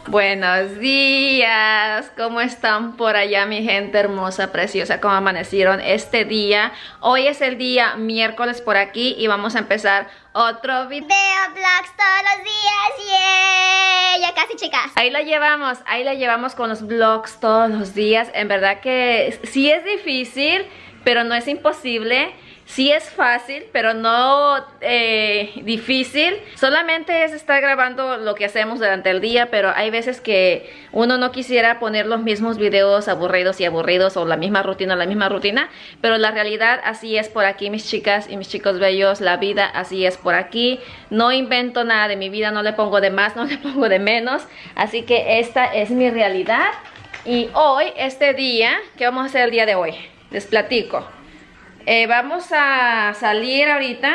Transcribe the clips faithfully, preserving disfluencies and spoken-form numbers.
Buenos días, ¿cómo están por allá mi gente hermosa, preciosa? ¿Cómo amanecieron este día? Hoy es el día miércoles por aquí y vamos a empezar otro video. Veo vlogs todos los días, yeah. Ya casi, chicas. Ahí la llevamos, ahí la llevamos con los vlogs todos los días. En verdad que sí es difícil, pero no es imposible. Sí es fácil, pero no eh, difícil. Solamente es estar grabando lo que hacemos durante el día, pero hay veces que uno no quisiera poner los mismos videos aburridos y aburridos o la misma rutina, la misma rutina. Pero la realidad así es por aquí, mis chicas y mis chicos bellos. La vida así es por aquí. No invento nada de mi vida, no le pongo de más, no le pongo de menos. Así que esta es mi realidad. Y hoy, este día, ¿qué vamos a hacer el día de hoy? Les platico. Eh, vamos a salir ahorita.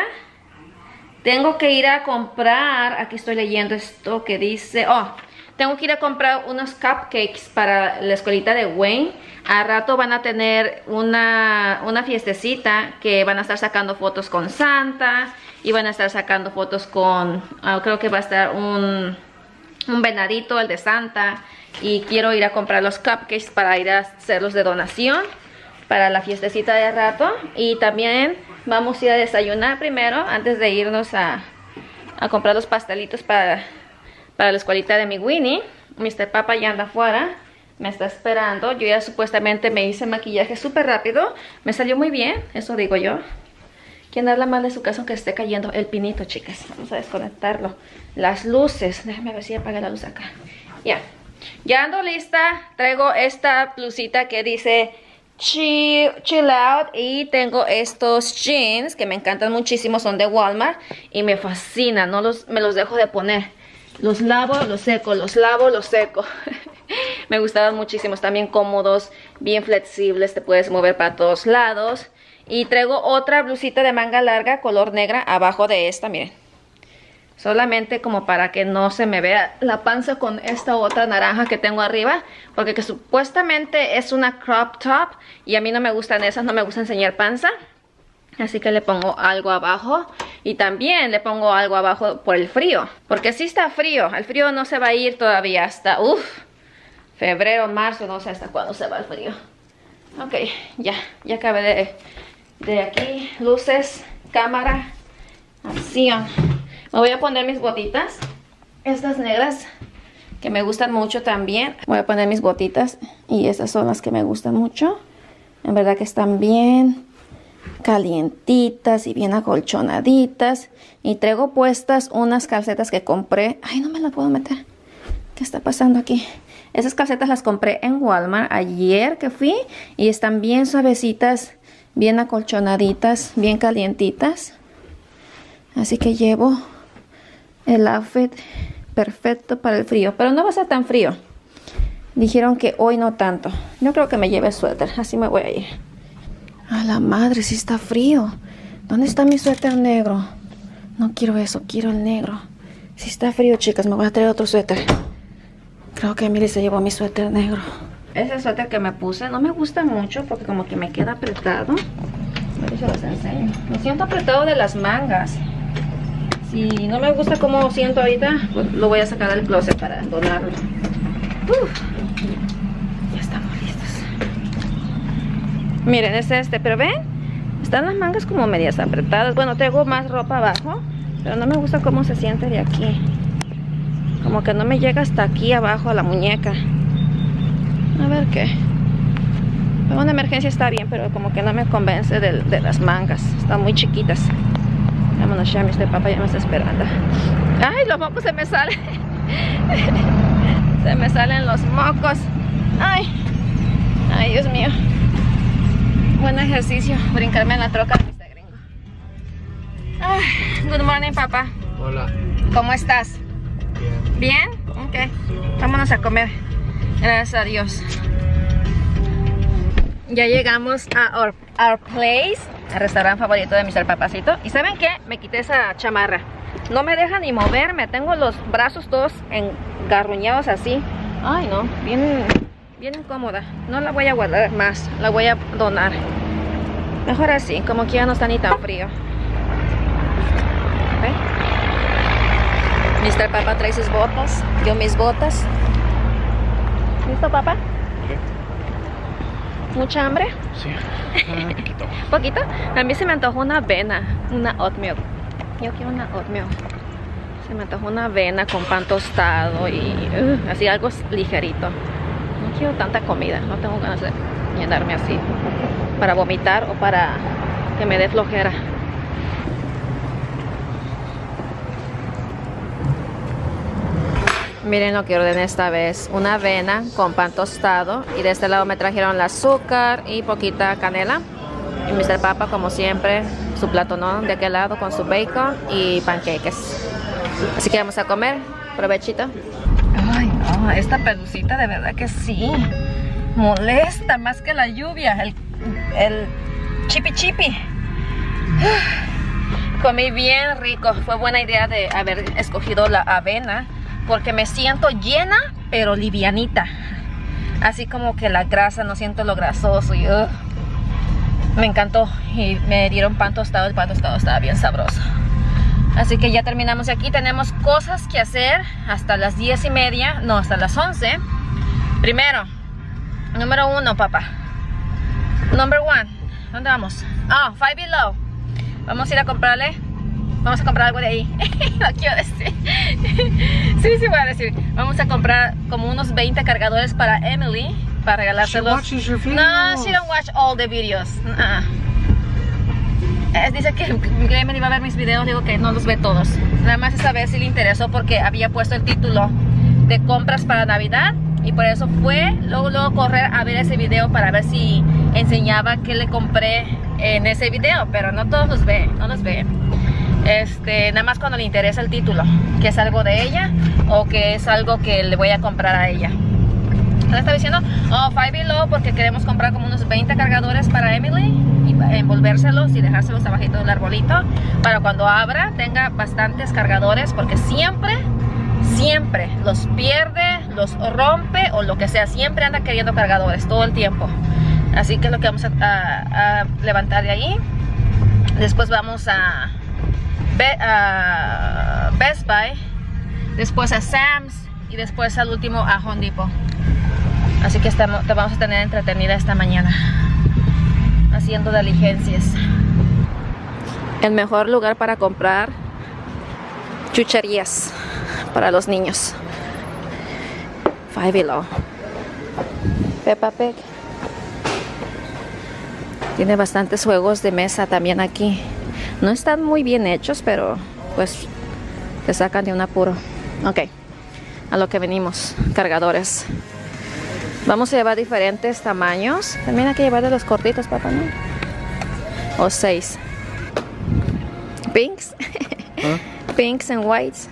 Tengo que ir a comprar. Aquí estoy leyendo esto que dice. Oh, tengo que ir a comprar unos cupcakes para la escuelita de Wayne. A rato van a tener una, una fiestecita que van a estar sacando fotos con Santa. Y van a estar sacando fotos con... Uh, creo que va a estar un, un venadito, el de Santa. Y quiero ir a comprar los cupcakes para ir a hacerlos de donación para la fiestecita de rato. Y también vamos a ir a desayunar primero antes de irnos a, a comprar los pastelitos para, para la escuelita de mi Winnie. mister Papa ya anda afuera, me está esperando. Yo ya supuestamente me hice maquillaje súper rápido, me salió muy bien, eso digo yo. ¿Quién habla mal de su casa aunque esté cayendo el pinito, chicas? Vamos a desconectarlo. Las luces, déjame ver si apaga la luz acá. Ya, ya ando lista. Traigo esta blusita que dice Chill, chill out. Y tengo estos jeans que me encantan muchísimo. Son de Walmart y me fascinan. No los, me los dejo de poner. Los lavo, los seco, los lavo, los seco. Me gustaban muchísimo. Están bien cómodos, bien flexibles. Te puedes mover para todos lados. Y traigo otra blusita de manga larga, color negra, abajo de esta, miren. Solamente como para que no se me vea la panza con esta otra naranja que tengo arriba. Porque que supuestamente es una crop top. Y a mí no me gustan esas, no me gusta enseñar panza. Así que le pongo algo abajo. Y también le pongo algo abajo por el frío. Porque sí está frío. El frío no se va a ir todavía hasta, uff, febrero, marzo, no sé hasta cuándo se va el frío. Ok, ya, ya acabé de, de aquí. Luces, cámara, acción. Me voy a poner mis botitas, estas negras, que me gustan mucho también. Voy a poner mis botitas y esas son las que me gustan mucho. En verdad que están bien calientitas y bien acolchonaditas. Y traigo puestas unas calcetas que compré. Ay, no me las puedo meter. ¿Qué está pasando aquí? Esas calcetas las compré en Walmart ayer que fui. Y están bien suavecitas, bien acolchonaditas, bien calientitas. Así que llevo el outfit perfecto para el frío. Pero no va a ser tan frío. Dijeron que hoy no tanto. Yo creo que me lleve suéter. Así me voy a ir. A la madre, sí está frío. ¿Dónde está mi suéter negro? No quiero eso, quiero el negro. Si está frío, chicas, me voy a traer otro suéter. Creo que Emily se llevó mi suéter negro. Ese suéter que me puse no me gusta mucho porque como que me queda apretado. A ver si los enseño. Me siento apretado de las mangas. Si no me gusta cómo siento ahorita, pues lo voy a sacar del closet para donarlo. Uf, ya estamos listos. Miren, es este, pero ven, están las mangas como medias apretadas. Bueno, tengo más ropa abajo, pero no me gusta cómo se siente de aquí. Como que no me llega hasta aquí abajo a la muñeca. A ver qué. Para una emergencia está bien, pero como que no me convence de, de las mangas. Están muy chiquitas. Vámonos ya, mister Papa ya me está esperando. Ay, los mocos se me salen. Se me salen los mocos. Ay, ay, Dios mío. Buen ejercicio, brincarme en la troca de mister Gringo. Ay, good morning, papá. Hola. ¿Cómo estás? Bien. ¿Bien? Ok. Vámonos a comer. Gracias a Dios. Ya llegamos a Our, Our Place, el restaurante favorito de mister Papacito. ¿Y saben qué? Me quité esa chamarra. No me deja ni moverme. Tengo los brazos todos engarruñados así. Ay, no. Bien, bien incómoda. No la voy a guardar más. La voy a donar. Mejor así, como que ya no está ni tan frío. ¿Ve? mister Papa trae sus botas. Yo mis botas. ¿Listo, papá? Sí. ¿Mucha hambre? Sí, un poquito. ¿Poquito? A mí se me antojó una avena, una oatmeal. Yo quiero una oatmeal. Se me antojó una avena con pan tostado y uh, así algo ligerito. No quiero tanta comida, no tengo ganas de llenarme así para vomitar o para que me dé flojera. Miren lo que ordené esta vez, una avena con pan tostado y de este lado me trajeron el azúcar y poquita canela. Y mister Papa, como siempre, su platonón de aquel lado con su bacon y panqueques. Así que vamos a comer. Provechito. Ay, no, esta pelucita de verdad que sí molesta más que la lluvia. El, el chipi chipi. Comí bien rico. Fue buena idea de haber escogido la avena porque me siento llena pero livianita. Así como que la grasa, no siento lo grasoso y uh, me encantó. Y me dieron pan tostado. El pan tostado estaba bien sabroso. Así que ya terminamos aquí. Tenemos cosas que hacer hasta las diez y media. No, hasta las once. Primero, número uno, papá. Number one. ¿Dónde vamos? Oh, Five Below. Vamos a ir a comprarle. Vamos a comprar algo de ahí. No quiero decir. Sí, sí voy a decir. Vamos a comprar como unos veinte cargadores para Emily. Para regalárselos. No, she don't watch all the videos. Uh-uh. Eh, dice que Emily va a ver mis videos. Digo que no los ve todos. Nada más esta vez sí le interesó porque había puesto el título de compras para Navidad. Y por eso fue luego, luego correr a ver ese video para ver si enseñaba qué le compré en ese video. Pero no todos los ve, no los ve. Este, nada más cuando le interesa el título, que es algo de ella o que es algo que le voy a comprar a ella. ¿Qué está diciendo? Oh, Five Below, porque queremos comprar como unos veinte cargadores para Emily y envolvérselos y dejárselos abajito del arbolito para cuando abra tenga bastantes cargadores, porque siempre, siempre los pierde, los rompe o lo que sea, siempre anda queriendo cargadores todo el tiempo. Así que es lo que vamos a, a, a levantar de ahí. Después vamos a Uh, Best Buy, después a Sam's y después al último a Home Depot. Así que estamos, te vamos a tener entretenida esta mañana haciendo diligencias. El mejor lugar para comprar chucherías para los niños. Five Below. Peppa Pig. Tiene bastantes juegos de mesa también aquí. No están muy bien hechos, pero pues te sacan de un apuro. Ok, a lo que venimos, cargadores. Vamos a llevar diferentes tamaños. También hay que llevar de los cortitos, papá, ¿no? O seis. Pinks. ¿Ah? Pinks and whites.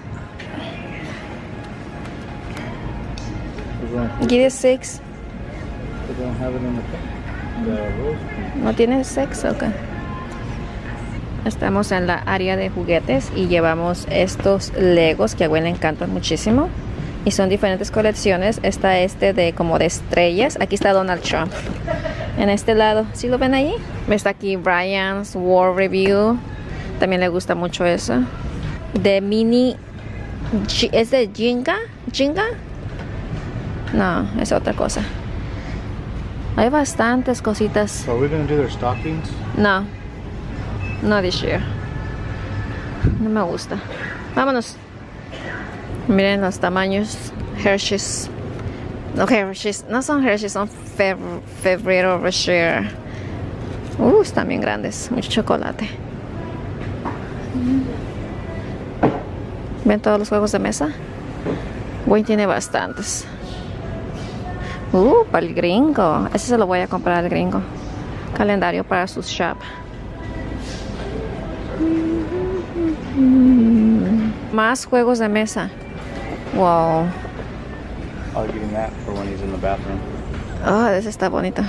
Give it six. ¿No tiene sex? Ok. Estamos en la área de juguetes y llevamos estos Legos que a Gwen le encantan muchísimo y son diferentes colecciones. Está este de como de estrellas. Aquí está Donald Trump en este lado. ¿Sí lo ven ahí? Está aquí Brian's War Review. También le gusta mucho eso. De mini. ¿Es de Jenga? ¿Jenga? No, es otra cosa. Hay bastantes cositas. So are we gonna do their stockings? No. No this year. No me gusta. Vámonos. Miren los tamaños. Hershey's. No, Hershey's. No son Hershey's, son fe febrero Rocher. Uh, están bien grandes. Mucho chocolate. ¿Ven todos los juegos de mesa? Wayne tiene bastantes. Uh, para el gringo. Ese se lo voy a comprar al gringo. Calendario para sus shop. Más juegos de mesa. Wow. I'll give him that for when he's in the bathroom. Oh, ese está bonito.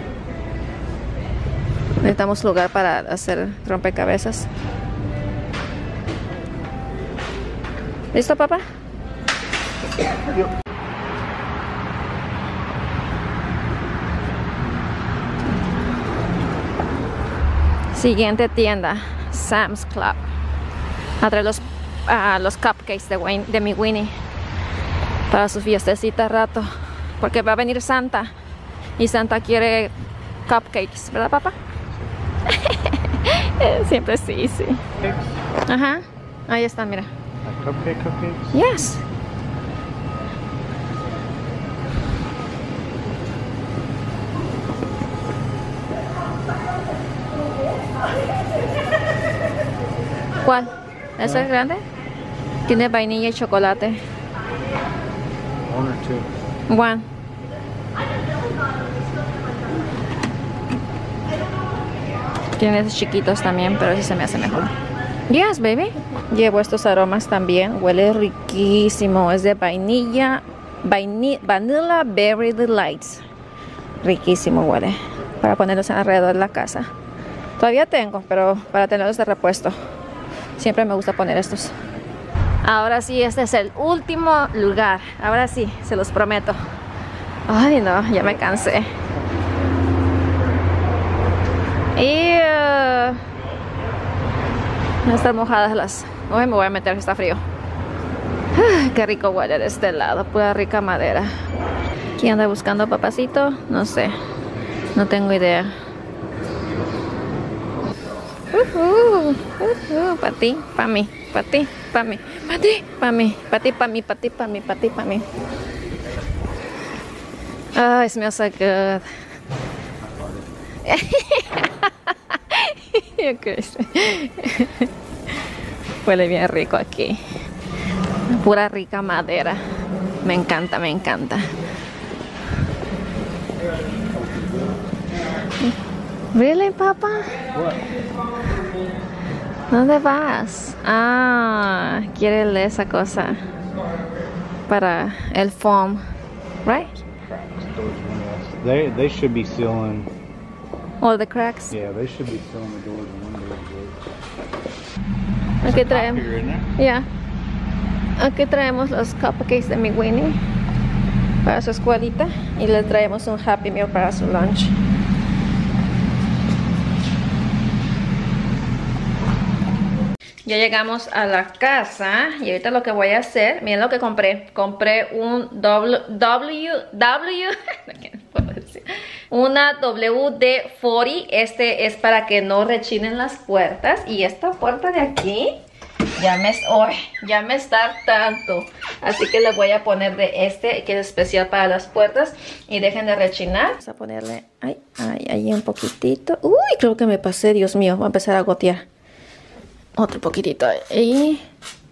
Necesitamos lugar para hacer rompecabezas. ¿Listo, papá? Yep. Siguiente tienda, Sam's Club. A traer los, uh, los cupcakes de, Wayne, de mi Winnie para su fiestecita rato. porque va a venir Santa y Santa quiere cupcakes, ¿verdad, papá? Siempre sí, sí. Ajá, ahí están, mira. Cupcake, cupcakes? Yes. ¿Cuál? ¿Ese es grande? Tiene vainilla y chocolate. One or two? One. Tiene esos chiquitos también, pero sí se me hace mejor. Yes, baby. Llevo estos aromas también. Huele riquísimo. Es de vainilla, vaini Vanilla Berry Delights. Riquísimo huele. Para ponerlos alrededor de la casa. Todavía tengo, pero para tenerlos de repuesto. Siempre me gusta poner estos. Ahora sí, este es el último lugar. Ahora sí, se los prometo. Ay, no, ya me cansé. Y... Uh, están mojadas las... Hoy me voy a meter que está frío. Ay, qué rico huele de este lado. Pura rica madera. ¿Quién anda buscando papacito? No sé. No tengo idea. Uh, uh, uh, uh, para ti, para mí, para ti, para mí, para ti, para mí, para ti, para mí, para ti, para mí, para ti, para mí. Oh, it smells so good. Huele bien rico aquí. Pura rica madera. Me encanta, me encanta. Really, Papa? What? ¿Dónde vas? Ah, quiere esa cosa para el foam, right? They they should be sealing. All the cracks. Yeah, they should be sealing the doors and windows. Aquí traemos. Here, isn't there? Yeah. Aquí traemos los cupcakes de mi Winnie para su escuelita y le traemos un Happy Meal para su lunch. Ya llegamos a la casa y ahorita lo que voy a hacer, miren lo que compré. Compré un W, W, W, una W D cuarenta. Este es para que no rechinen las puertas. Y esta puerta de aquí ya me, oh, ya me está hartando. Así que le voy a poner de este, que es especial para las puertas. Y dejen de rechinar. Vamos a ponerle, ay, ay, ahí un poquitito. Uy, creo que me pasé, Dios mío, voy a empezar a gotear. Otro poquitito ahí.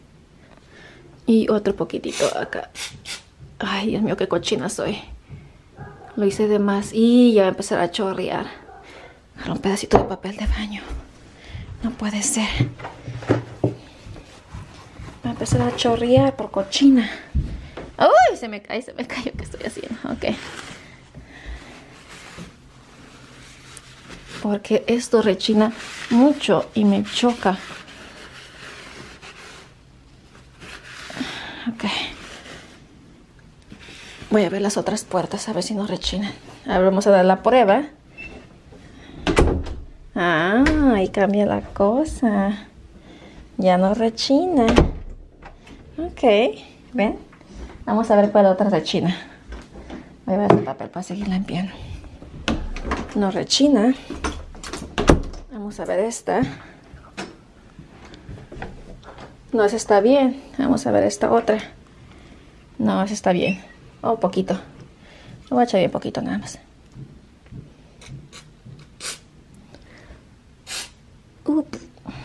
Y otro poquitito acá. Ay, Dios mío, qué cochina soy. Lo hice de más y ya va a empezar a chorrear. Agarra un pedacito de papel de baño. No puede ser. Va a empezar a chorrear por cochina. ¡Uy! Se me cae, se me cayó. ¿Qué estoy haciendo? Ok. Porque esto rechina mucho y me choca. Ok. Voy a ver las otras puertas a ver si no rechinan. Ahora vamos a dar la prueba. Ah, ahí cambia la cosa. Ya no rechina. Ok. ¿Ven? Vamos a ver cuál otra rechina. Voy a ver el papel para seguir limpiando. No rechina. Vamos a ver esta. No, esa está bien. Vamos a ver esta otra. No, esa está bien. Oh, poquito. Lo voy a echar bien poquito nada más. Ups.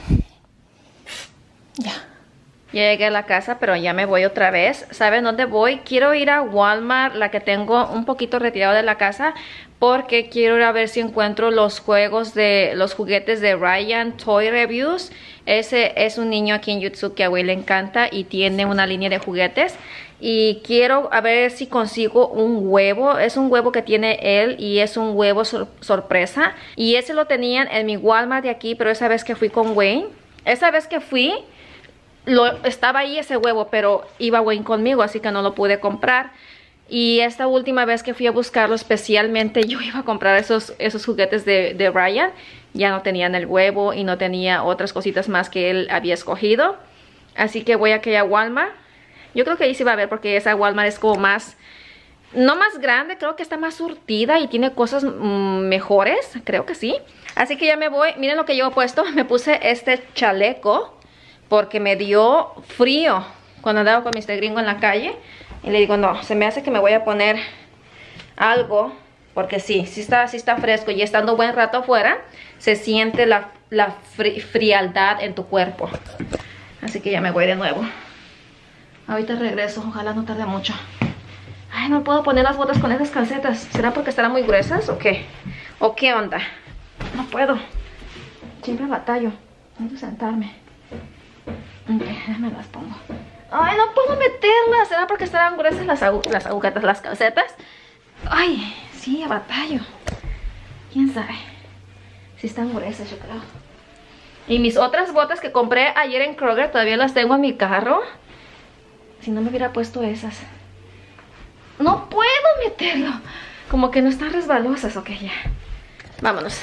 Ya. Ya llegué a la casa, pero ya me voy otra vez. ¿Saben dónde voy? Quiero ir a Walmart, la que tengo un poquito retirado de la casa, porque quiero ir a ver si encuentro los juegos de los juguetes de Ryan Toy Reviews. Ese es un niño aquí en YouTube que a Will le encanta y tiene una línea de juguetes. Y quiero a ver si consigo un huevo. Es un huevo que tiene él y es un huevo sor sorpresa. Y ese lo tenían en mi Walmart de aquí, pero esa vez que fui con Wayne, esa vez que fui, lo, estaba ahí ese huevo, pero iba Wayne conmigo, así que no lo pude comprar. Y esta última vez que fui a buscarlo, especialmente yo iba a comprar esos, esos juguetes de, de Ryan. Ya no tenían el huevo y no tenía otras cositas más que él había escogido. Así que voy a aquella Walmart. Yo creo que ahí sí va a ver porque esa Walmart es como más no más grande, creo que está más surtida y tiene cosas mmm, mejores, creo que sí. Así que ya me voy. Miren lo que llevo puesto. Me puse este chaleco porque me dio frío cuando andaba con mister Gringo en la calle. Y le digo, no, se me hace que me voy a poner algo, porque sí, sí está, sí está fresco. Y estando buen rato afuera, se siente la, la fri frialdad en tu cuerpo. Así que ya me voy de nuevo. Ahorita regreso, ojalá no tarde mucho. Ay, no puedo poner las botas con esas calcetas. ¿Será porque estarán muy gruesas o qué? ¿O qué onda? No puedo. Siempre batallo. Necesito sentarme. Ok, déjame las pongo. Ay, no puedo meterlas. ¿Será porque estarán gruesas las, agu las agujetas, las calcetas? Ay, sí, batallo. ¿Quién sabe? Si están gruesas, yo creo. Y mis otras botas que compré ayer en Kroger todavía las tengo en mi carro. Si no me hubiera puesto esas. No puedo meterlo. Como que no están resbalosas. Ok, ya. Vámonos.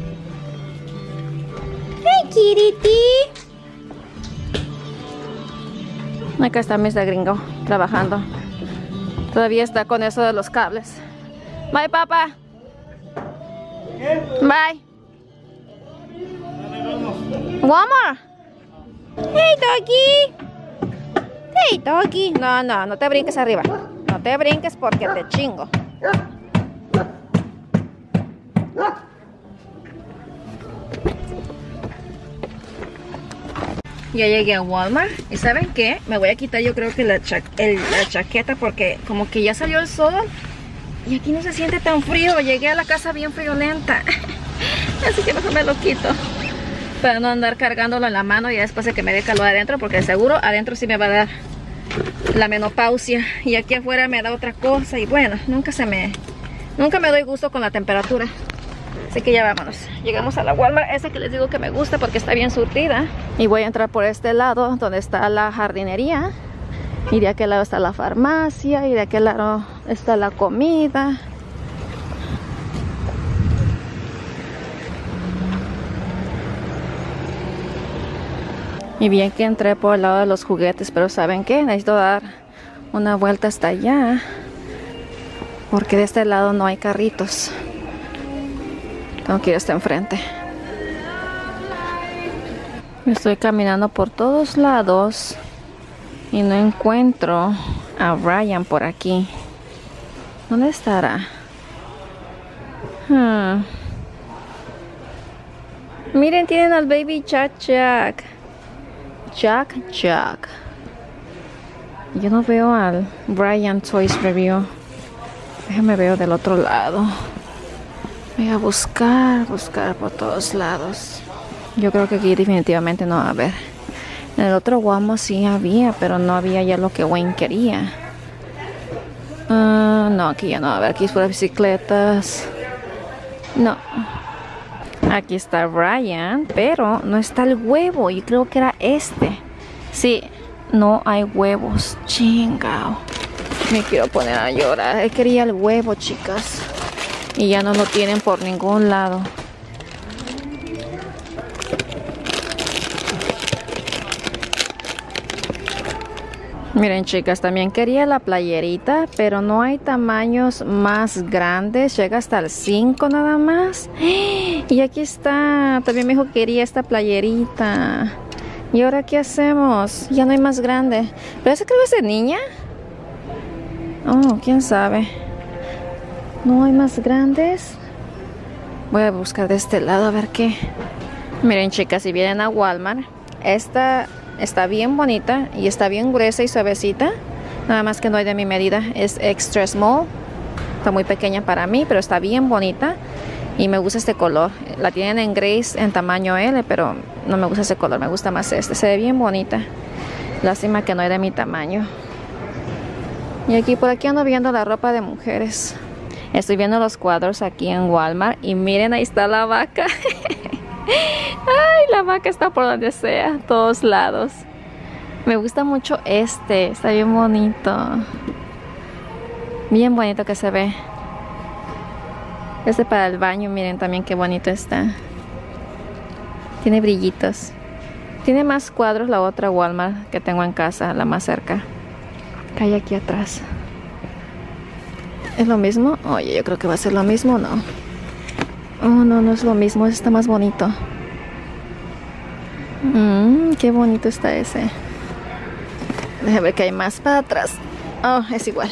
Hey, Kiriti. Acá está mister Gringo trabajando. Todavía está con eso de los cables. Bye, papá. Bye. Walmart. Hey, doggy. Hey, doggy. No, no, no te brinques arriba. No te brinques porque te chingo. Ya llegué a Walmart. ¿Y saben qué? Me voy a quitar yo creo que la, cha el, la chaqueta porque como que ya salió el sol. Y aquí no se siente tan frío. Llegué a la casa bien friolenta. Así que mejor me lo quito. Para no andar cargándolo en la mano y después de que me dé calor adentro. Porque de seguro adentro sí me va a dar la menopausia. Y aquí afuera me da otra cosa. Y bueno, nunca se me... Nunca me doy gusto con la temperatura. Así que ya vámonos. Llegamos a la Walmart, esa que les digo que me gusta porque está bien surtida. Y voy a entrar por este lado donde está la jardinería. Y de aquel lado está la farmacia. Y de aquel lado está la comida. Y bien que entré por el lado de los juguetes. Pero ¿saben qué? Necesito dar una vuelta hasta allá. Porque de este lado no hay carritos. Tengo que ir hasta enfrente. Estoy caminando por todos lados y no encuentro a Ryan por aquí. ¿Dónde estará? Hmm. Miren, tienen al baby Jack Jack. Jack Jack. Yo no veo al Brian Toys Review. Déjame ver del otro lado. Voy a buscar, buscar por todos lados. Yo creo que aquí definitivamente no va a haber. En el otro Walmart sí había, pero no había ya lo que Wayne quería. Uh, no, aquí ya no va a haber. Aquí es por las bicicletas. No. Aquí está Ryan, pero no está el huevo. Yo creo que era este. Sí, no hay huevos. Chingao. Me quiero poner a llorar. Él quería el huevo, chicas. Y ya no lo tienen por ningún lado. Miren, chicas, también quería la playerita, pero no hay tamaños más grandes. Llega hasta el cinco nada más. Y aquí está. También me dijo que quería esta playerita. ¿Y ahora qué hacemos? Ya no hay más grande. ¿Pero esa creo que es de niña? Oh, quién sabe. No hay más grandes. Voy a buscar de este lado a ver qué. Miren, chicas, si vienen a Walmart, esta está bien bonita y está bien gruesa y suavecita. Nada más que no hay de mi medida. Es extra small. Está muy pequeña para mí, pero está bien bonita. Y me gusta este color. La tienen en Grace en tamaño L, pero no me gusta ese color. Me gusta más este. Se ve bien bonita. Lástima que no hay de mi tamaño. Y aquí por aquí ando viendo la ropa de mujeres. Estoy viendo los cuadros aquí en Walmart. Y miren, ahí está la vaca. Ay, la vaca está por donde sea, todos lados. Me gusta mucho este. Está bien bonito. Bien bonito que se ve. Este para el baño, miren también qué bonito está. Tiene brillitos. Tiene más cuadros la otra Walmart que tengo en casa, la más cerca. Que hay aquí atrás. ¿Es lo mismo? Oye, yo creo que va a ser lo mismo, ¿no? Oh, no, no es lo mismo. Ese está más bonito. Mmm, qué bonito está ese. Déjame ver que hay más para atrás. Oh, es igual.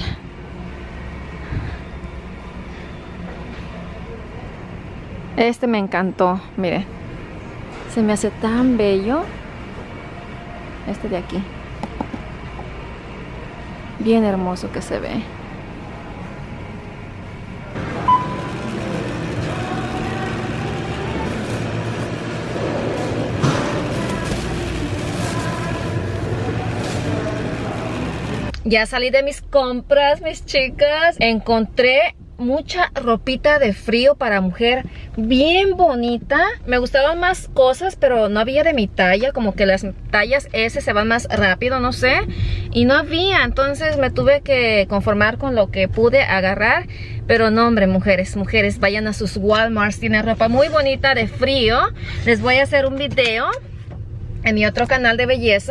Este me encantó, miren. Se me hace tan bello. Este de aquí. Bien hermoso que se ve. Ya salí de mis compras, mis chicas. Encontré mucha ropita de frío para mujer bien bonita. Me gustaban más cosas, pero no había de mi talla. Como que las tallas S se van más rápido, no sé. Y no había, entonces me tuve que conformar con lo que pude agarrar. Pero no, hombre, mujeres, mujeres, vayan a sus Walmarts. Tienen ropa muy bonita de frío. Les voy a hacer un video en mi otro canal de belleza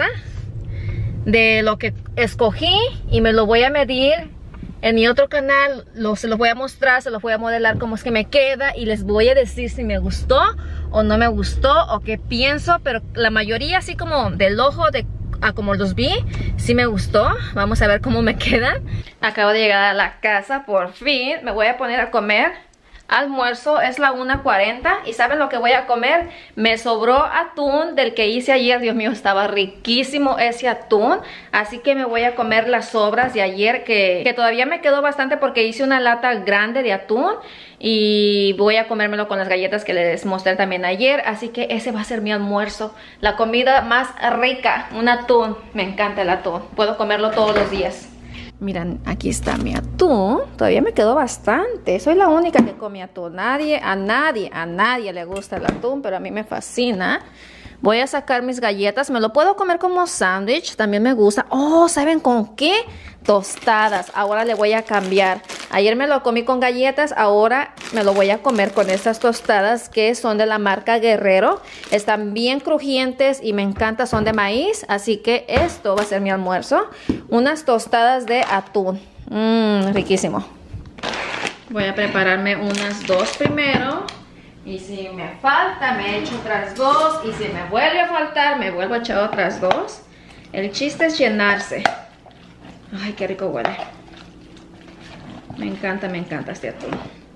de lo que escogí y me lo voy a medir en mi otro canal. Lo, se los voy a mostrar, se los voy a modelar cómo es que me queda y les voy a decir si me gustó o no me gustó o qué pienso, pero la mayoría así como del ojo de a como los vi, sí me gustó. Vamos a ver cómo me quedan. Acabo de llegar a la casa, por fin. Me voy a poner a comer almuerzo, es la una cuarenta y ¿saben lo que voy a comer? Me sobró atún del que hice ayer. Dios mío, estaba riquísimo ese atún, así que me voy a comer las sobras de ayer que, que todavía me quedó bastante porque hice una lata grande de atún y voy a comérmelo con las galletas que les mostré también ayer, así que ese va a ser mi almuerzo, la comida más rica, un atún. Me encanta el atún, puedo comerlo todos los días. Miren, aquí está mi atún. Todavía me quedó bastante. Soy la única que come atún. Nadie, a nadie, a nadie le gusta el atún, pero a mí me fascina. Voy a sacar mis galletas. Me lo puedo comer como sándwich. También me gusta. Oh, ¿saben con qué? Tostadas. Ahora le voy a cambiar. Ayer me lo comí con galletas. Ahora me lo voy a comer con estas tostadas que son de la marca Guerrero. Están bien crujientes y me encanta. Son de maíz. Así que esto va a ser mi almuerzo. Unas tostadas de atún. Mmm, riquísimo. Voy a prepararme unas dos primero. Y si me falta, me echo otras dos. Y si me vuelve a faltar, me vuelvo a echar otras dos. El chiste es llenarse. Ay, qué rico huele. Me encanta, me encanta este atún.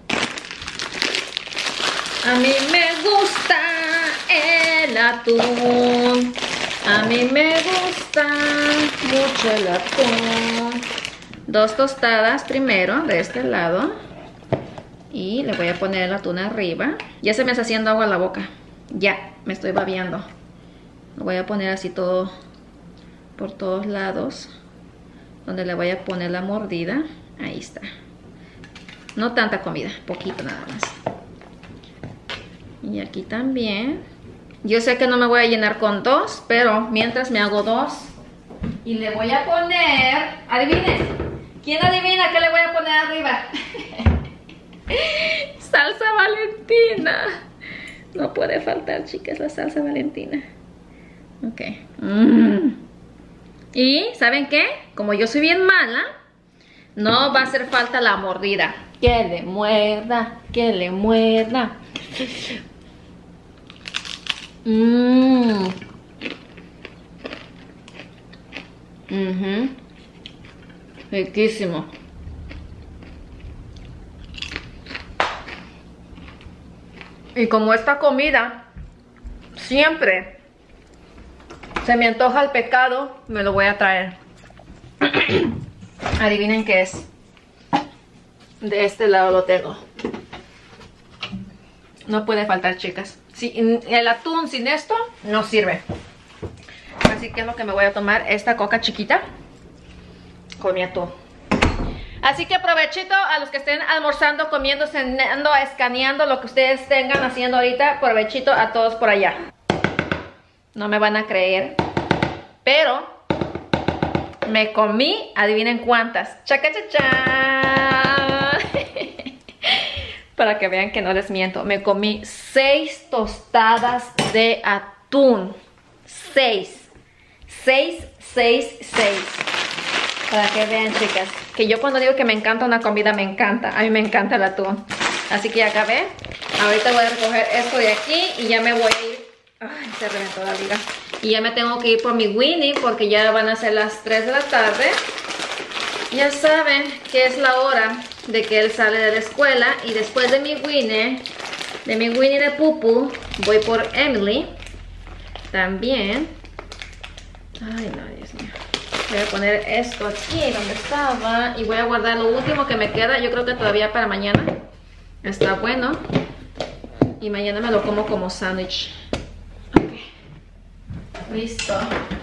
A mí me gusta el atún. A mí me gusta mucho el atún. Dos tostadas primero de este lado. Y le voy a poner el atún arriba. Ya se me está haciendo agua a la boca. Ya, me estoy babeando. Lo voy a poner así todo por todos lados. Donde le voy a poner la mordida. Ahí está. No tanta comida, poquito nada más. Y aquí también. Yo sé que no me voy a llenar con dos, pero mientras me hago dos. Y le voy a poner... Adivinen. ¿Quién adivina qué le voy a poner arriba? Salsa Valentina. No puede faltar, chicas, la salsa Valentina. Ok. Mm. Y, ¿saben qué? Como yo soy bien mala, no va a hacer falta la mordida. Que le muerda, que le muerda. Mmm. Uh-huh. Riquísimo. Y como esta comida siempre se me antoja el pecado, me lo voy a traer. Adivinen qué es. De este lado lo tengo. No puede faltar, chicas. Si, el atún sin esto no sirve. Así que es lo que me voy a tomar, esta coca chiquita con mi atún. Así que provechito a los que estén almorzando, comiendo, cenando, escaneando, lo que ustedes tengan haciendo ahorita. Provechito a todos por allá. No me van a creer, pero me comí, adivinen cuántas. Chaca, chacha. Para que vean que no les miento. Me comí seis tostadas de atún. Seis. Seis, seis, seis. Para que vean, chicas, que yo cuando digo que me encanta una comida, me encanta. A mí me encanta el atún. Así que ya acabé. Ahorita voy a recoger esto de aquí y ya me voy a ir. Ay, se reventó la liga. Y ya me tengo que ir por mi Winnie porque ya van a ser las tres de la tarde. Ya saben que es la hora de que él sale de la escuela. Y después de mi Winnie, de mi Winnie de Pupu, voy por Emily. También. Ay, no, Dios mío. Voy a poner esto aquí donde estaba. Y voy a guardar lo último que me queda. Yo creo que todavía para mañana. Está bueno. Y mañana me lo como como sándwich. Okay. Listo.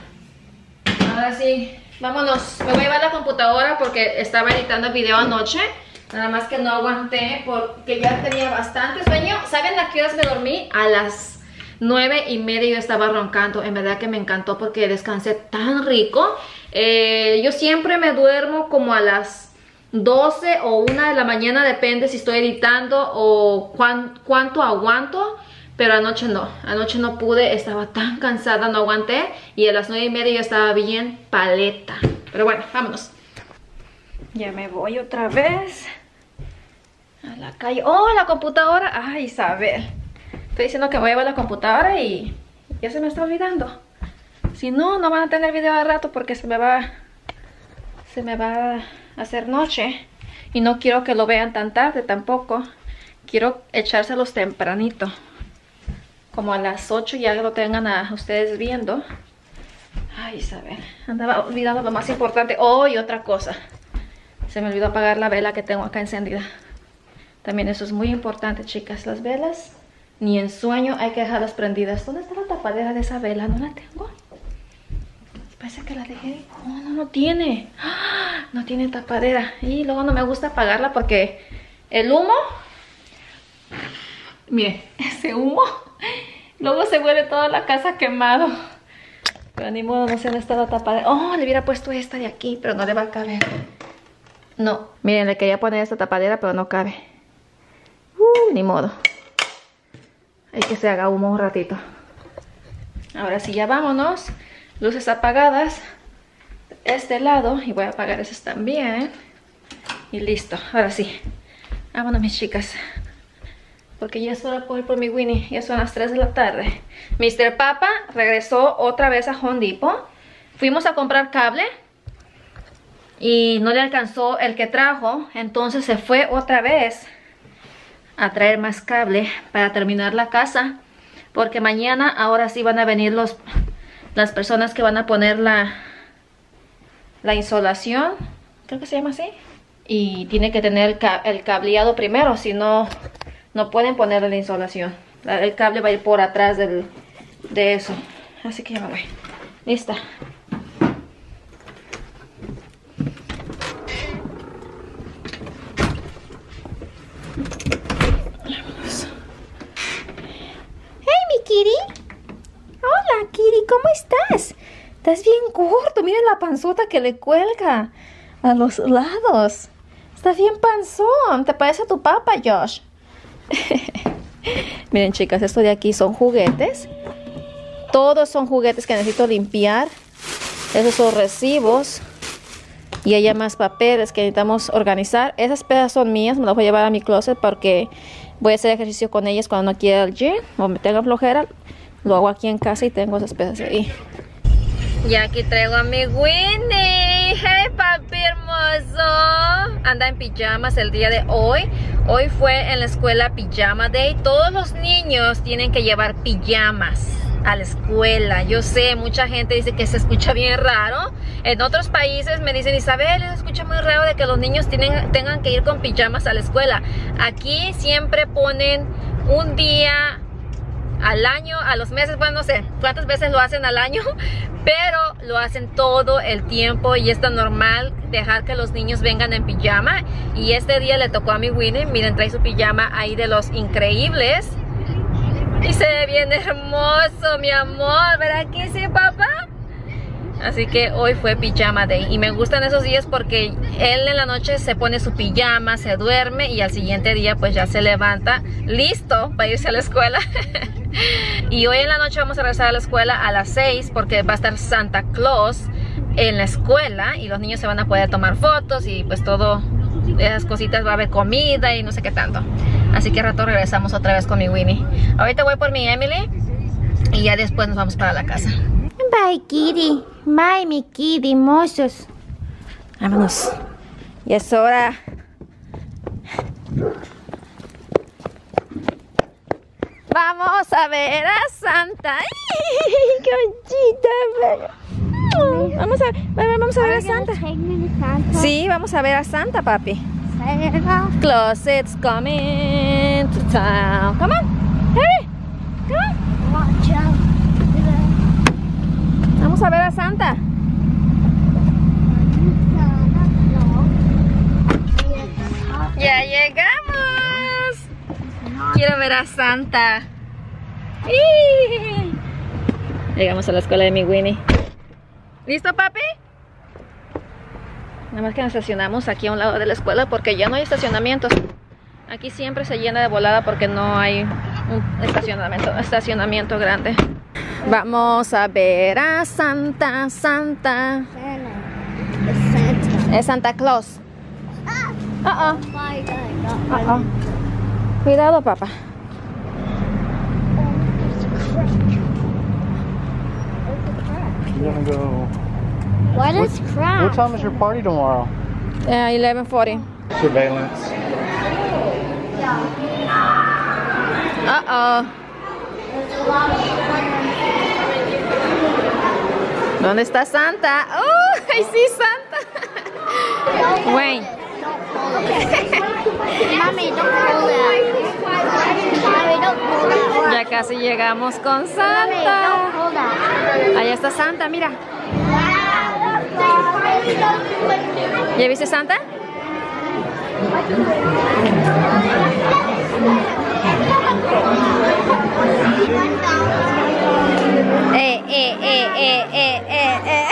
Ahora sí, vámonos. Me voy a llevar la computadora porque estaba editando el video anoche. Nada más que no aguanté porque ya tenía bastante sueño. ¿Saben a qué horas me dormí? A las nueve y media yo estaba roncando. En verdad que me encantó porque descansé tan rico. Eh, yo siempre me duermo como a las doce o una de la mañana. Depende si estoy editando o cuán, cuánto aguanto. Pero anoche no, anoche no pude, estaba tan cansada, no aguanté. Y a las nueve y media yo estaba bien paleta. Pero bueno, vámonos. Ya me voy otra vez a la calle. ¡Oh, la computadora! ¡Ay, Isabel! Estoy diciendo que me voy a llevar la computadora y ya se me está olvidando. Si no, no van a tener video de rato porque se me va, se me va a hacer noche. Y no quiero que lo vean tan tarde tampoco. Quiero echárselos tempranito. Como a las ocho ya lo tengan a ustedes viendo. Ay, Isabel, andaba olvidando lo más importante. Oh, y otra cosa. Se me olvidó apagar la vela que tengo acá encendida. También eso es muy importante, chicas. Las velas, ni en sueño hay que dejarlas prendidas. ¿Dónde está la tapadera de esa vela? ¿No la tengo? Parece que la dejé. Oh, no, no tiene. ¡Ah! No tiene tapadera. Y luego no me gusta apagarla porque el humo... Miren, ese humo... Luego se huele toda la casa quemado. Pero ni modo, no sé dónde está la tapadera. Oh, le hubiera puesto esta de aquí, pero no le va a caber. No, miren, le quería poner esta tapadera, pero no cabe. Uh, ni modo. Hay que se haga humo un ratito. Ahora sí, ya vámonos. Luces apagadas. Este lado. Y voy a apagar esas también. Y listo, ahora sí. Vámonos, mis chicas. Porque ya es hora por ir por mi Winnie. Ya son las tres de la tarde. mister Papa regresó otra vez a Home Depot. Fuimos a comprar cable. Y no le alcanzó el que trajo. Entonces se fue otra vez a traer más cable para terminar la casa. Porque mañana ahora sí van a venir los, las personas que van a poner la, la insolación. Creo que se llama así. Y tiene que tener el, ca el cableado primero. Si no... No pueden ponerle la insolación. El cable va a ir por atrás del, de eso. Así que ya me voy. Lista. Hey, mi Kitty. Hola, Kitty, ¿cómo estás? Estás bien gordo. Miren la panzota que le cuelga a los lados. Estás bien panzón. ¿Te parece a tu papá, Josh? Miren, chicas, esto de aquí son juguetes. Todos son juguetes que necesito limpiar. Esos son recibos. Y hay más papeles que necesitamos organizar. Esas piezas son mías, me las voy a llevar a mi closet porque voy a hacer ejercicio con ellas cuando no quiera el gym o me tenga flojera. Lo hago aquí en casa y tengo esas piezas ahí. Y aquí traigo a mi Winnie. Hey, papi hermoso. Anda en pijamas el día de hoy. Hoy fue en la escuela Pijama Day. Todos los niños tienen que llevar pijamas a la escuela. Yo sé, mucha gente dice que se escucha bien raro. En otros países me dicen, Isabel, se escucha muy raro de que los niños tienen, tengan que ir con pijamas a la escuela. Aquí siempre ponen un día al año, a los meses, bueno, no sé cuántas veces lo hacen al año, pero lo hacen todo el tiempo y es tan normal dejar que los niños vengan en pijama. Y este día le tocó a mi Winnie. Miren, trae su pijama ahí de los increíbles y se ve bien hermoso, mi amor, ¿verdad que sí, papá? Así que hoy fue Pijama Day y me gustan esos días porque él en la noche se pone su pijama, se duerme y al siguiente día pues ya se levanta listo para irse a la escuela. Y hoy en la noche vamos a regresar a la escuela a las seis porque va a estar Santa Claus en la escuela y los niños se van a poder tomar fotos y pues todo, esas cositas, va a haber comida y no sé qué tanto. Así que al rato regresamos otra vez con mi Winnie. Ahorita voy por mi Emily y ya después nos vamos para la casa. Bye, kitty. Bye, mi kitty, mozos. Vámonos. Y es hora. Vamos a ver a Santa. ¡Ay, conchita! Vamos a, vamos a ver a Santa. Sí, vamos a ver a Santa, papi. Closet's coming to town. Come on, hurry. Come on. Vamos a ver a Santa. Ya llegamos. Quiero ver a Santa. Llegamos a la escuela de mi Winnie. ¿Listo, papi? Nada más que nos estacionamos aquí a un lado de la escuela porque ya no hay estacionamientos. Aquí siempre se llena de volada porque no hay un estacionamiento, estacionamiento grande. Vamos a ver a Santa, Santa. Es Santa Claus. Uh -oh. Uh -oh. Cuidado, papá. You're gonna go. What is crap? What time is your party tomorrow? Uh, eleven forty. Surveillance. Uh oh. ¿Dónde está Santa? Oh, ahí sí, Santa. Wayne. Mommy, don't pull that. Mommy, don't pull that. Ya casi llegamos con Mommy, Santa. don't pull that. Ahí está Santa, mira. ¿Ya viste Santa? Eh, eh, eh, eh, eh, eh, eh.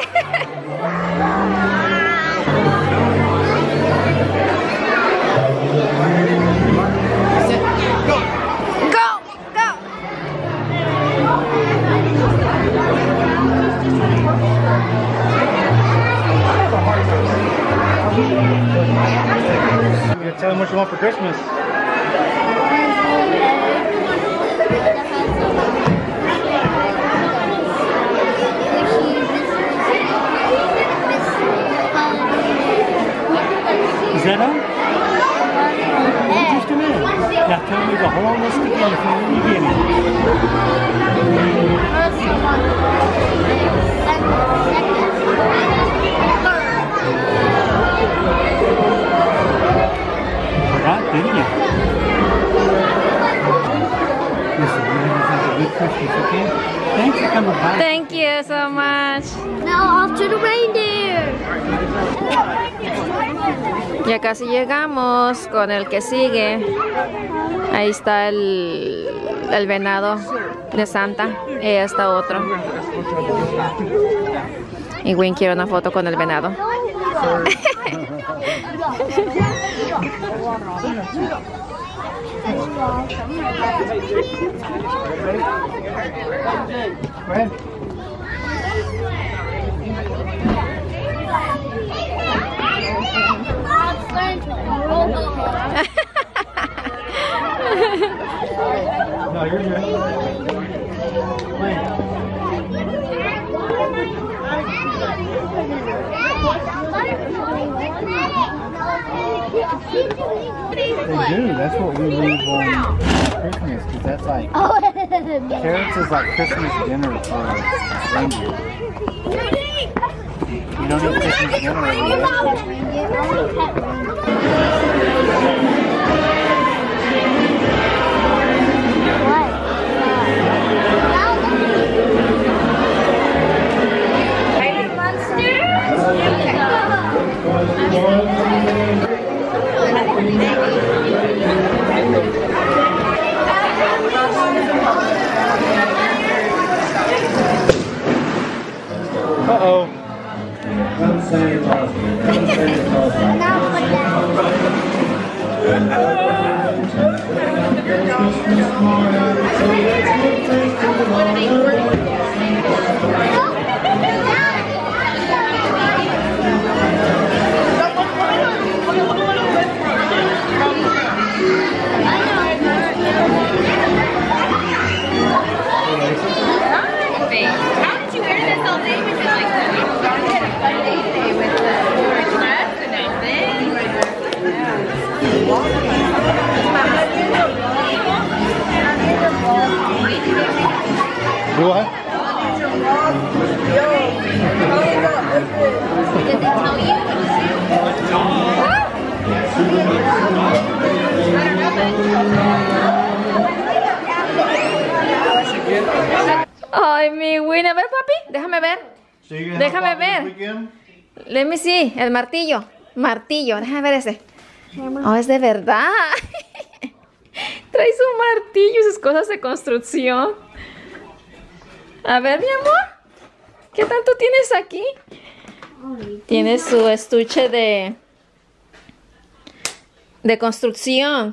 Go, go. You tell them what you want for Christmas. Is that all? Just a minute. Now tell me the whole list again from the beginning. Forgot, didn't you? Listen, we're going to have a good Christmas, okay? Thanks for coming by. Thank you so much. Now off to the reindeer. Ya casi llegamos con el que sigue. Ahí está el, el venado de Santa. Y ahí está otro. Y Wayne quiere una foto con el venado. No, you're good. They do. That's what we leave on Christmas, because that's like carrots is like Christmas dinner for reindeer. You don't eat Christmas dinner anymore. Uh-oh. Did they tell you? Ay, mi Winnie, a ver, papi, déjame ver. So you gonna Déjame help out ver. this weekend? Let me see, el martillo. Martillo, déjame ver ese. Oh, es de verdad. Trae su martillo y sus cosas de construcción. A ver, mi amor. ¿Qué tanto tienes aquí? Tiene su estuche de... de construcción.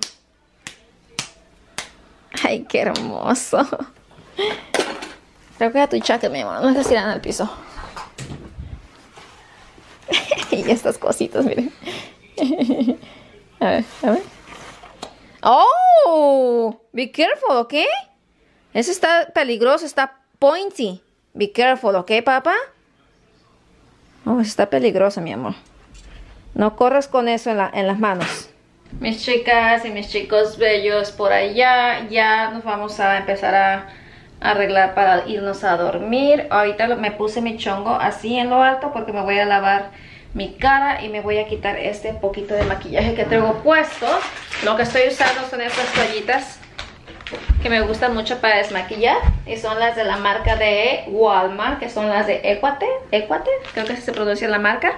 Ay, qué hermoso. Creo que a tu chaqueta, mi amor. No estás tirando al piso. Y estas cositas, miren. A ver, a ver. ¡Oh! Be careful, ¿ok? Eso está peligroso, está pointy. Be careful, ¿ok, papá? Oh, está peligroso, mi amor. No corras con eso en, la, en las manos. Mis chicas y mis chicos bellos por allá, ya nos vamos a empezar a arreglar para irnos a dormir. Ahorita me puse mi chongo así en lo alto porque me voy a lavar mi cara y me voy a quitar este poquito de maquillaje que tengo puesto. Lo que estoy usando son estas toallitas que me gustan mucho para desmaquillar y son las de la marca de Walmart, que son las de Equate, Equate, creo que así se pronuncia la marca.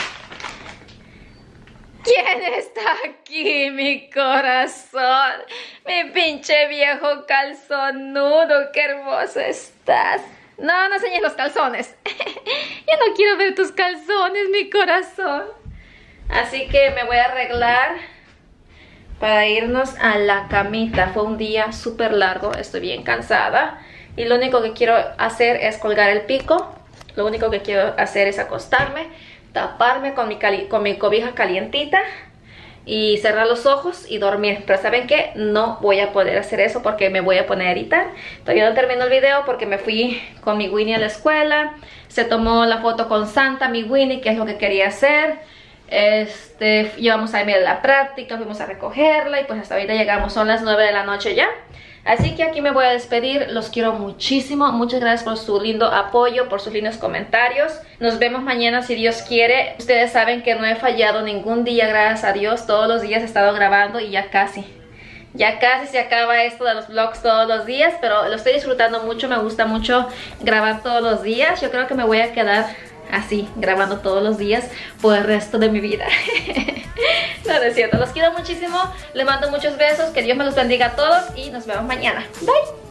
¿Quién está aquí, mi corazón? Mi pinche viejo calzonudo, qué hermoso estás. No, no enseñes los calzones. Yo no quiero ver tus calzones, mi corazón. Así que me voy a arreglar para irnos a la camita. Fue un día súper largo, estoy bien cansada. Y lo único que quiero hacer es colgar el pico. Lo único que quiero hacer es acostarme, taparme con mi, con mi cobija calientita y cerrar los ojos y dormir. Pero ¿saben qué? No voy a poder hacer eso porque me voy a poner a editar. Todavía no termino el video porque me fui con mi Winnie a la escuela. Se tomó la foto con Santa, mi Winnie, que es lo que quería hacer. Este, llevamos a Amy a la práctica, fuimos a recogerla y pues hasta ahorita llegamos, son las nueve de la noche ya. Así que aquí me voy a despedir, los quiero muchísimo, muchas gracias por su lindo apoyo, por sus lindos comentarios. Nos vemos mañana si Dios quiere. Ustedes saben que no he fallado ningún día, gracias a Dios, todos los días he estado grabando y ya casi. Ya casi se acaba esto de los vlogs todos los días, pero lo estoy disfrutando mucho, me gusta mucho grabar todos los días. Yo creo que me voy a quedar así, grabando todos los días por el resto de mi vida. No, no es cierto, los quiero muchísimo, les mando muchos besos, que Dios me los bendiga a todos y nos vemos mañana. Bye.